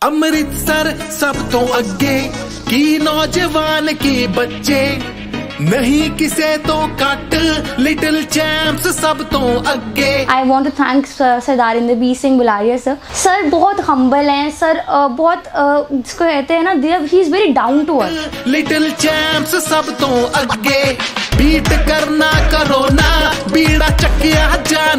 अमृतसर सब तो अगे की नौजवान की बच्चे नहीं किसे तो कट लिटिल चैंप्स सब तो अगे। I want to thank Sardar Inderbir Singh Bularia sir. Sir बहुत हम्बल हैं सर, बहुत जिसको कहते हैं ना, he is very down to earth. Little champs सब तो अगे बीट करना करो ना बीड़ा चकिया जा